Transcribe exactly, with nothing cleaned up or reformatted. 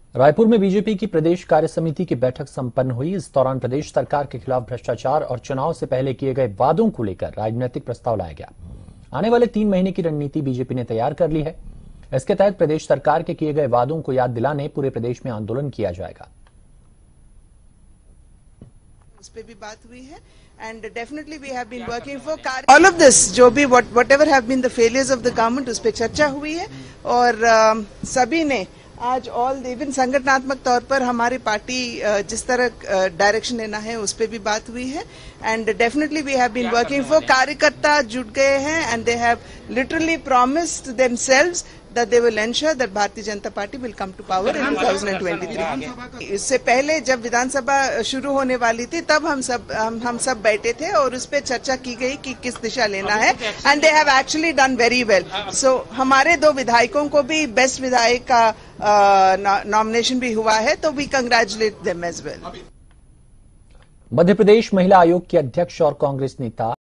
रायपुर में बीजेपी की प्रदेश कार्य समिति की बैठक संपन्न हुई। इस दौरान प्रदेश सरकार के खिलाफ भ्रष्टाचार और चुनाव से पहले किए गए वादों को लेकर राजनीतिक प्रस्ताव लाया गया। आने वाले तीन महीने की रणनीति बीजेपी ने तैयार कर ली है। इसके तहत प्रदेश सरकार के किए गए वादों को याद दिलाने पूरे प्रदेश में आंदोलन किया जाएगा। उस पे भी बात हुई है and definitely we have been working for all of this जो भी what, whatever have been the failures of the government उस पे चर्चा हुई है और uh, सभी ने आज ऑल इवन संगठनात्मक तौर पर हमारी पार्टी uh, जिस तरह डायरेक्शन uh, लेना है उस पे भी बात हुई है and definitely we have been working for कार्यकर्ता जुट गए हैं and they have literally promised themselves that they will ensure that Bharatiya Janata Party will come to power in twenty twenty-three। इससे पहले जब विधानसभा शुरू होने वाली थी तब हम सब हम, हम सब बैठे थे और उस पर चर्चा की गई कि किस दिशा लेना है and they have actually done very well. So हमारे दो विधायकों को भी बेस्ट विधायक का नॉमिनेशन भी हुआ है, तो we congratulate them as well. Madhya Pradesh महिला आयोग की अध्यक्ष और कांग्रेस नेता